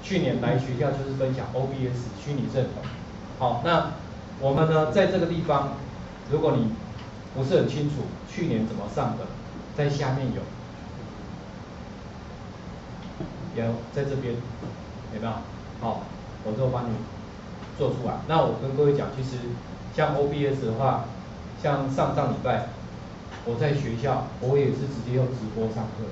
去年来学校就是分享 OBS 虚拟正统。好，那我们呢在这个地方，如果你不是很清楚去年怎么上的，在下面有在这边有没有？好，我就帮你做出来。那我跟各位讲，其实像 OBS 的话，像上礼拜我在学校，我也是直接用直播上课。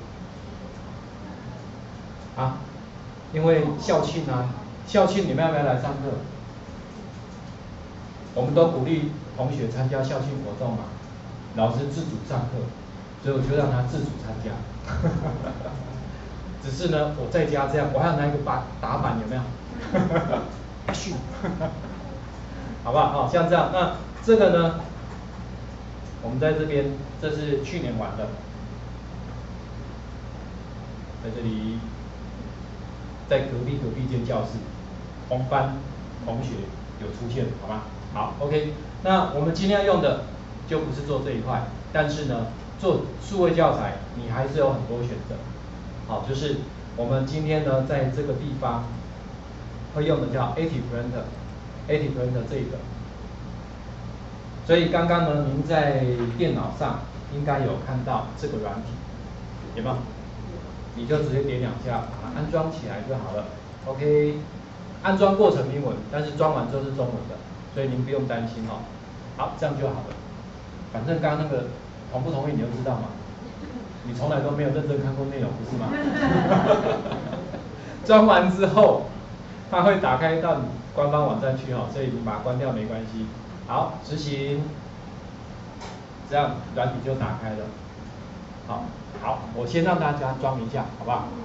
啊，因为校庆啊，校庆你们要不要来上课？我们都鼓励同学参加校庆活动嘛，老师自主上课，所以我就让他自主参加。只是呢，我在家这样，我还要拿一个打板，有没有？好不好？好，像这样，那这个呢，我们在这边，这是去年玩的，在这里，在隔壁间教室，同班同学有出现，好吗？好 ，OK。那我们今天要用的就不是做这一块，但是呢，做数位教材你还是有很多选择。好，就是我们今天呢，在这个地方会用的叫 AT Printer 这个。所以刚刚呢，您在电脑上应该有看到这个软体，有没有？你就直接点2下，把它安装起来就好了。OK， 安装过程英文，但是装完之后是中文的，所以您不用担心哦。好，这样就好了。反正刚刚那个同不同意你就知道嘛。你从来都没有认真看过内容，不是吗？装完之后，它会打开到你官方网站去哦，所以你把它关掉没关系。好，执行，这样软体就打开了。好，我先让大家装一下，好不好？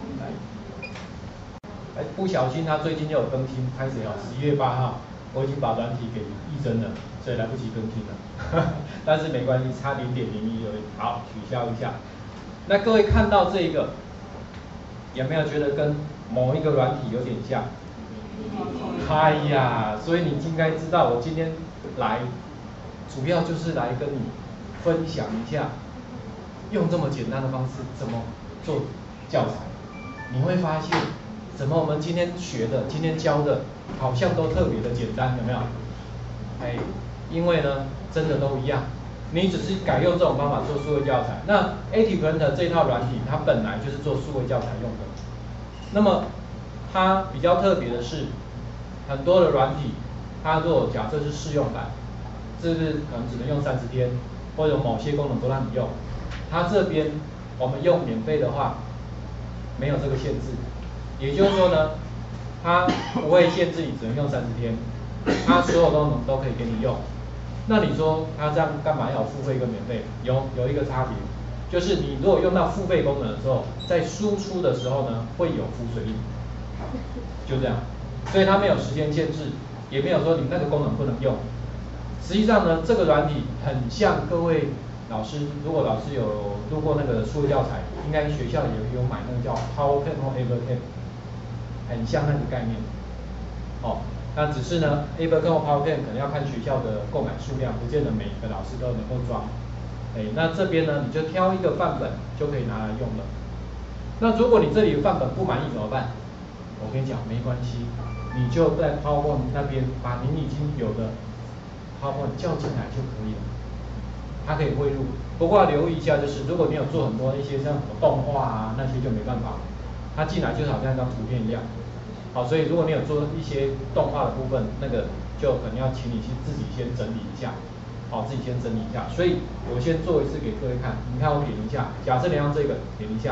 来，不小心他最近又有更新，开始11月8号，我已经把软体给易增了，所以来不及更新了。但是没关系，差0.01而已。好，取消一下。那各位看到这个，有没有觉得跟某一个软体有点像？哎呀，所以你应该知道，我今天来，主要就是来跟你分享一下，用这么简单的方式怎么做教材。你会发现，怎么我们今天学的、今天教的，好像都特别的简单，有没有？因为呢，真的都一样。你只是改用这种方法做数位教材。那 AT Printer 这套软体，它本来就是做数位教材用的。那么它比较特别的是，很多的软体，它如果假设是试用版，这是可能只能用30天，或者某些功能不让你用。它这边我们用免费的话，没有这个限制。也就是说呢，它不会限制你只能用30天，它所有功能都可以给你用。那你说它这样干嘛要付费跟免费？有一个差别，就是你如果用到付费功能的时候，在输出的时候呢，会有浮水印，就这样。所以它没有时间限制，也没有说你那个功能不能用。实际上呢，这个软体很像各位老师，如果老师有录过那个数位教材，应该学校也有买那个叫 PowerPen 或 AberPen， 很像那个概念。那只是呢 ，AberPen 或 PowerPen 可能要看学校的购买数量，不见得每一个老师都能够装。那这边呢，你就挑一个范本就可以拿来用了。那如果你这里的范本不满意怎么办？我跟你讲，没关系，你就在 PowerPoint 那边把您已经有的 PowerPoint 叫进来就可以了，它可以汇入。不过要留意一下，就是如果你有做很多一些像什么动画啊那些就没办法，它进来就好像一张图片一样。好，所以如果你有做一些动画的部分，那个就可能要请你去自己先整理一下。好，自己先整理一下。所以我先做一次给各位看。你看我点一下，假设你要这个，点一下，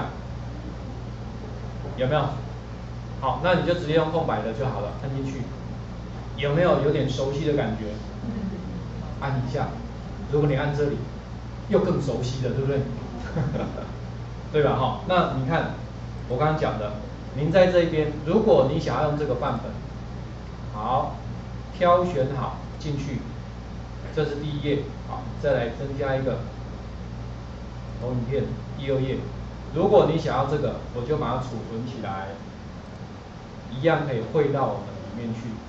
有没有？好，那你就直接用空白的就好了，按进去。有没有点熟悉的感觉？按一下。如果你按这里，又更熟悉了，对不对？对吧？那你看我刚刚讲的，您在这边，如果你想要用这个范本，好，挑选好进去，这是第1页，好，再来增加一个投影片，第2页。如果你想要这个，我就把它储存起来，一样可以汇到我们里面去。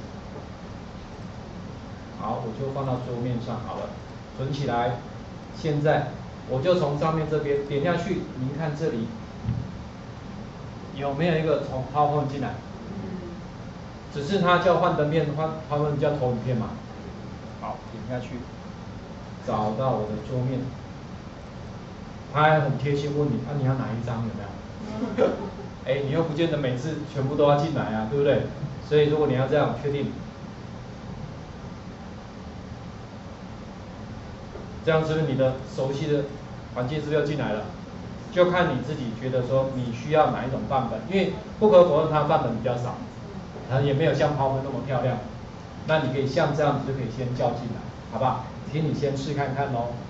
好，我就放到桌面上好了，存起来。现在我就从上面这边点下去，您看这里有没有一个从 PowerPoint 进来？ 只是它叫幻灯片，他们叫投影片嘛。好，点下去，找到我的桌面，他还很贴心问你，啊你要哪一张有没有？哎，你又不见得每次全部都要进来啊，对不对？所以如果你要这样确定，这样是不是你的熟悉的环境是不是要进来了？就看你自己觉得说你需要哪一种范本，因为不可否认它范本比较少，它也没有像PowerPoint那么漂亮。那你可以像这样子就可以先叫进来，好不好？请你先试看看咯。